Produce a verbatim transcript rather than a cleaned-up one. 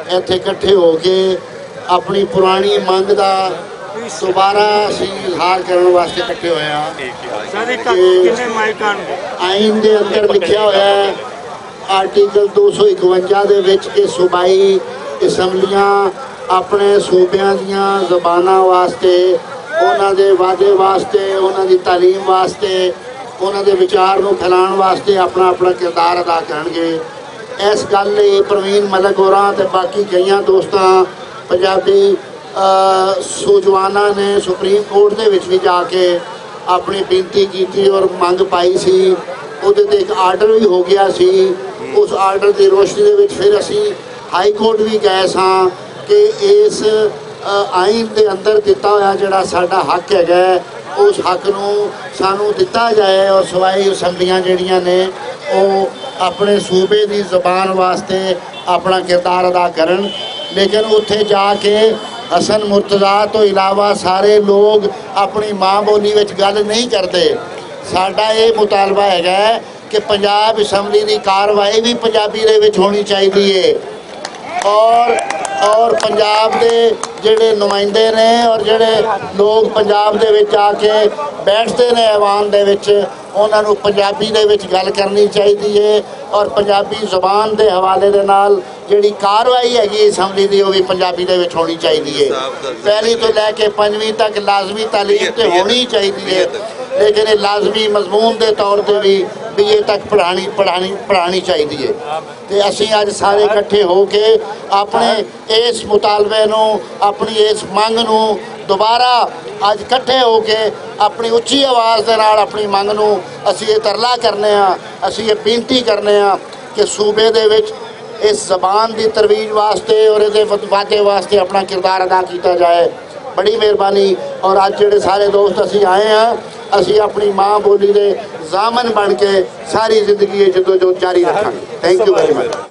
ਇੱਥੇ ਇਕੱਠੇ ਹੋ ਕੇ ਆਪਣੀ ਪੁਰਾਣੀ ਮੰਗ ਦਾ दोबारा असी इजहार करने वास्ते इकट्ठे होए आइन के अंदर लिखा हुआ है आर्टिकल दो सौ इकवंजा दे विच कि सूबाई असैम्बलियां अपने सूबियां दियां ज़बानां वास्ते उन्हां दे वादे वास्ते उन्हां दी तालीम वास्ते उन्हां दे विचार नूं फैलाउण वास्ते अपना अपना किरदार अदा करनगे। इस गल लई प्रवीण मलिक होरां ते बाकी कईयां दोस्तां पंजाबी सूझवाना ने सुप्रीम कोर्ट दे विच भी जाके अपनी बेनती की और मंग पाई सी, उहदे ते एक आर्डर भी हो गया सी। उस आर्डर की रोशनी दे विच फिर असी हाई कोर्ट भी गए सां कि इस आइन के अंदर दिता होया जिहड़ा साडा हक हैगा उस हक नूं सानूं दिता जाए और सवाई असैम्बलियां जिहड़ियां ने वो अपने सूबे की जबान वास्ते अपना किरदार अदा करन। लेकिन उत्थे जाके हसन मुर्तज़ा तो इलावा सारे लोग अपनी माँ बोली में गल नहीं करते। साडा ये मुतालबा है कि पंजाब असैम्बली की कार्रवाई भी पंजाबी दे विच होनी चाहिए और और पंजाब के जिहड़े नुमाइंदे ने और जिहड़े लोग पंजाब दे विच आके बैठते ने ऐवान दे विच उन्हां नूं पंजाबी दे विच गल करनी चाहिए और पंजाबी ज़बान के हवाले दे नाल जिहड़ी कार्रवाई हैगी असैम्बली की वो भी पंजाबी दे विच होनी चाहिए। पहली तो लैके पंजवीं तक लाजमी तालीम तो होनी चाहिए लेकिन ये लाजमी मजमून के तौर पर भी बी ए तक पढ़ानी पढ़ानी पढ़ानी चाहिए। तो असी अज सारे इकट्ठे होके अपने इस मुतालबे नूं अपनी इस मंग नूं दोबारा अज इकट्ठे होके अपनी उच्ची आवाज़ के नाल अपनी मंग नूं असी ये तरला करने आ, असी ये बेनती करने आ कि सूबे दे विच इस जबान की तरवीज वास्ते और ये वादे वास्ते अपना किरदार अदा किया जाए। बड़ी मेहरबानी। और अज जिहड़े सारे दोस्त असी आए हैं असी अपनी माँ बोली के जामन बन के सारी जिंदगी जदोजहद जारी रखांगे। Thank you very much.